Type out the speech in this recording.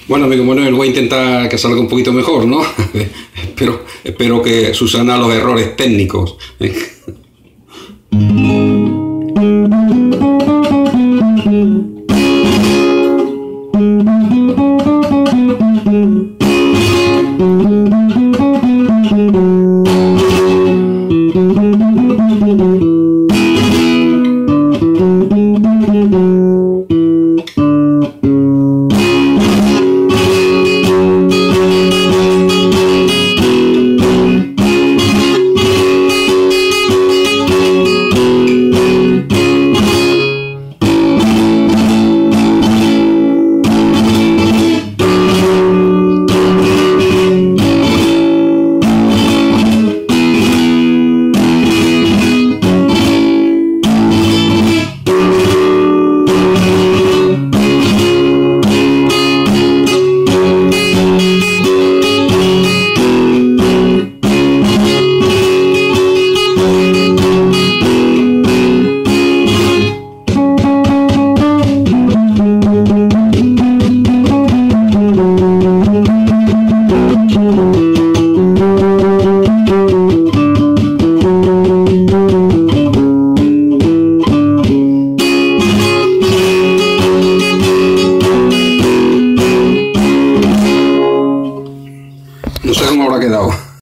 Bueno, amigo Manuel, voy a intentar que salga un poquito mejor, ¿no? Espero que subsanar los errores técnicos.